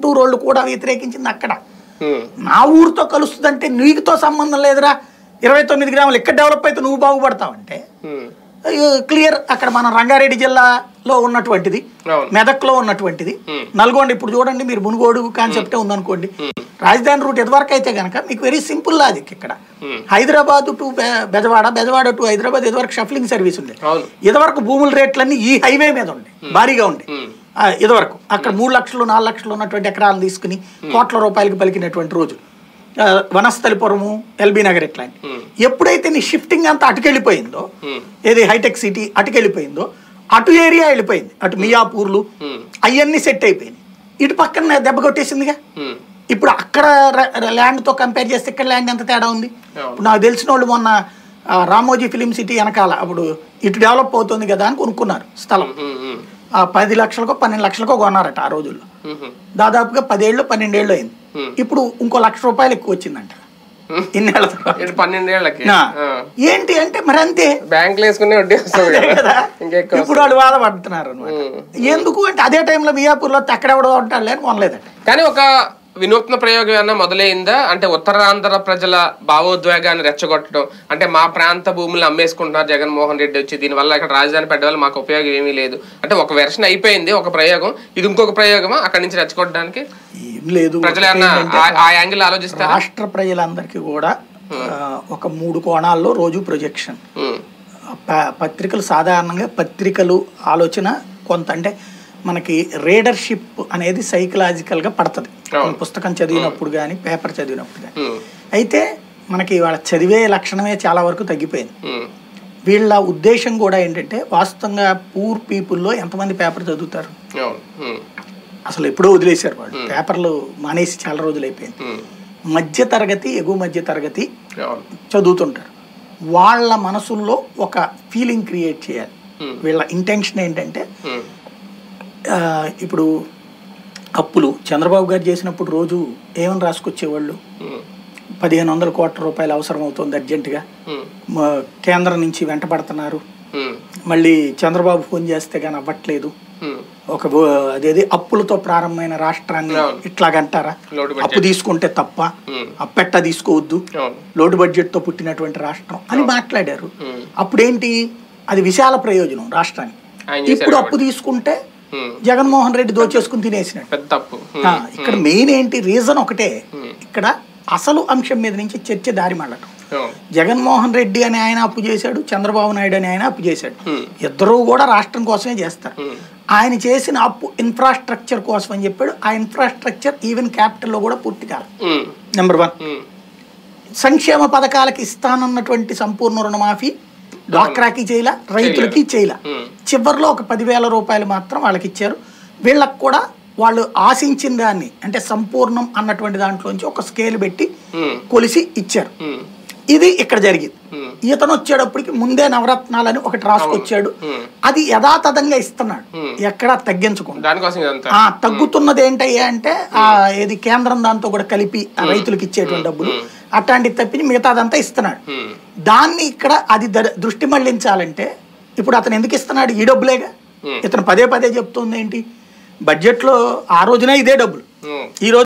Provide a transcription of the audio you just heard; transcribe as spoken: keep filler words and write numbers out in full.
గుంటూరు వాళ్ళు కూడా వ్యతిరేకించింది అక్కడ. నా ఊరితో కలుస్తుందంటే నీకుతో సంబంధం లేదురా, ఇరవై తొమ్మిది గ్రాములు ఇక్కడ డెవలప్ అయితే నువ్వు బాగుపడతావంటే క్లియర్. అక్కడ మన రంగారెడ్డి జిల్లాలో ఉన్నటువంటిది, మెదక్లో ఉన్నటువంటిది, నల్గొండ ఇప్పుడు చూడండి మీరు మునుగోడు కాన్సెప్టే ఉందనుకోండి. రాజధాని రూట్ ఎదువరకు అయితే కనుక మీకు వెరీ సింపుల్ లాజిక్. ఇక్కడ హైదరాబాద్ టు బెజవాడ, బెజవాడ టు హైదరాబాద్ ఇదివరకు షఫ్లింగ్ సర్వీస్ ఉంది. ఇదివరకు భూముల రేట్లన్నీ ఈ హైవే మీద ఉండే భారీగా ఉండే. ఇదివరకు అక్కడ మూడు లక్షలు నాలుగు లక్షలు ఉన్నటువంటి ఎకరాలను తీసుకుని కోట్ల రూపాయలకి పలికినటువంటి రోజు వనస్థలిపురము, ఎల్బీ నగర్ ఇట్లాంటి. ఎప్పుడైతే నీ షిఫ్టింగ్ అంతా అటుకెళ్ళిపోయిందో, ఏది హైటెక్ సిటీ అటుకెళ్ళిపోయిందో, అటు ఏరియా వెళ్ళిపోయింది, అటు మియాపూర్లు అవన్నీ సెట్ అయిపోయినాయి. ఇటు పక్కన దెబ్బ కొట్టేసిందిగా. ఇప్పుడు అక్కడ ల్యాండ్తో కంపేర్ చేస్తే ఇక్కడ ల్యాండ్ ఎంత తేడా ఉంది. ఇప్పుడు నాకు తెలిసిన వాళ్ళు మొన్న రామోజీ ఫిలిం సిటీ వెనకాల అప్పుడు ఇటు డెవలప్ అవుతుంది కదా అని కొనుక్కున్నారు స్థలం. పది లక్షలకో పన్నెండు లక్షలకో కొన్నారట ఆ రోజుల్లో. దాదాపుగా పదేళ్ళు పన్నెండేళ్ళు అయింది. ఇప్పుడు ఇంకో లక్ష రూపాయలు ఎక్కువ వచ్చిందంట ఇన్నేళ్ళ తర్వాత. పన్నెండేళ్ళకి ఏంటి అంటే మరి అంతే బ్యాంకులు వేసుకునే కదా. ఇప్పుడు వాళ్ళు బాధపడుతున్నారు అనమాట. ఎందుకు అంటే అదే టైంలో మియాపూర్లో అక్కడెవడో ఉంటాడు లేని కొనలేదట. కానీ ఒక వినూత్న ప్రయోగం ఏమన్నా మొదలైందా అంటే ఉత్తరాంధ్ర ప్రజల భావోద్వేగాన్ని రెచ్చగొట్టడం, అంటే మా ప్రాంత భూములు అమ్మేసుకుంటున్నారు జగన్మోహన్ రెడ్డి వచ్చి, దీనివల్ల ఇక్కడ రాజధాని పెట్టడం మాకు ఉపయోగం ఏమీ లేదు అంటే ఒక వెర్షన్ అయిపోయింది ఒక ప్రయోగం. ఇది ఇంకొక ప్రయోగమా అక్కడి నుంచి రెచ్చగొట్టడానికి? ఏం లేదు, ప్రజలు ఆ యాంగిల్ ఆలోచిస్తారు. రాష్ట్ర ప్రజలందరికీ కూడా ఒక మూడు కోణాల్లో రోజు ప్రొజెక్షన్. పత్రికలు సాధారణంగా పత్రికలు ఆలోచన కొంత అంటే మనకి రీడర్షిప్ అనేది సైకలాజికల్గా పడుతుంది పుస్తకం చదివినప్పుడు కానీ పేపర్ చదివినప్పుడు కానీ. అయితే మనకి వాళ్ళ చదివే లక్షణమే చాలా వరకు తగ్గిపోయింది. వీళ్ళ ఉద్దేశం కూడా ఏంటంటే వాస్తవంగా పూర్ పీపుల్లో ఎంతమంది పేపర్ చదువుతారు? అసలు ఎప్పుడో వదిలేశారు వాళ్ళు, పేపర్లు మానేసి చాలా రోజులు అయిపోయింది. మధ్య తరగతి, ఎగువ మధ్య తరగతి చదువుతుంటారు. వాళ్ళ మనసుల్లో ఒక ఫీలింగ్ క్రియేట్ చేయాలి. వీళ్ళ ఇంటెన్షన్ ఏంటంటే ఇప్పుడు అప్పులు చంద్రబాబు గారు చేసినప్పుడు రోజు ఏమని రాసుకొచ్చేవాళ్ళు, పదిహేను వందల కోట్ల రూపాయలు అవసరం అవుతుంది అర్జెంటుగా, కేంద్రం నుంచి వెంటబడుతున్నారు, మళ్ళీ చంద్రబాబు ఫోన్ చేస్తే కానీ అవ్వట్లేదు, ఒక అదేది అప్పులతో ప్రారంభమైన రాష్ట్రాన్ని ఇట్లాగంటారా, అప్పు తీసుకుంటే తప్ప, అప్పెట్ట తీసుకోవద్దు, లోటు బడ్జెట్ తో పుట్టినటువంటి రాష్ట్రం అని మాట్లాడారు. అప్పుడేంటి అది విశాల ప్రయోజనం రాష్ట్రానికి. ఇప్పుడు అప్పు తీసుకుంటే జగన్మోహన్ రెడ్డి దోచేసుకుని తినేసినట్టు. ఇక్కడ మెయిన్ ఏంటి రీజన్ ఒకటే, ఇక్కడ అసలు అంశం మీద నుంచి చర్చ దారి మళ్ళటం. జగన్మోహన్ రెడ్డి అని ఆయన అప్పు చేశాడు, చంద్రబాబు నాయుడు అని ఆయన అప్పు చేశాడు. ఇద్దరూ కూడా రాష్ట్రం కోసమే చేస్తారు. ఆయన చేసిన అప్పు ఇన్ఫ్రాస్ట్రక్చర్ కోసం అని చెప్పాడు. ఆ ఇన్ఫ్రాస్ట్రక్చర్ ఈవెన్ క్యాపిటల్లో కూడా పూర్తి కాదు. నెంబర్ వన్, సంక్షేమ పథకాలకి ఇస్తానన్నటువంటి సంపూర్ణ రుణమాఫీ డ్వాక్రాకి చేయలా, రైతులకి చేయలా. చివరిలో ఒక పదివేల రూపాయలు మాత్రం వాళ్ళకి ఇచ్చారు. వీళ్ళకి కూడా వాళ్ళు ఆశించిన దాన్ని అంటే సంపూర్ణం అన్నటువంటి దాంట్లోంచి ఒక స్కేల్ పెట్టి కొలిసి ఇచ్చారు. ఇది ఇక్కడ జరిగింది. ఇతను వచ్చేటప్పటికి ముందే నవరత్నాలని ఒకటి రాసుకొచ్చాడు. అది యథాతథంగా ఇస్తున్నాడు, ఎక్కడా తగ్గించకుండా. తగ్గుతున్నది ఏంటయ్యా అంటే ఆ ఏది కేంద్రం దాంతో కూడా కలిపి రైతులకు ఇచ్చేటువంటి డబ్బులు అట్లాంటివి తప్పించి మిగతాదంతా ఇస్తున్నాడు. దాన్ని ఇక్కడ అది దృష్టి మళ్లించాలంటే ఇప్పుడు అతను ఎందుకు ఇస్తున్నాడు? ఈ డబ్బులేగా. ఇతను పదే పదే చెప్తుంది ఏంటి, బడ్జెట్ లో ఆ రోజునే ఇదే డబ్బులు, ఈ రోజు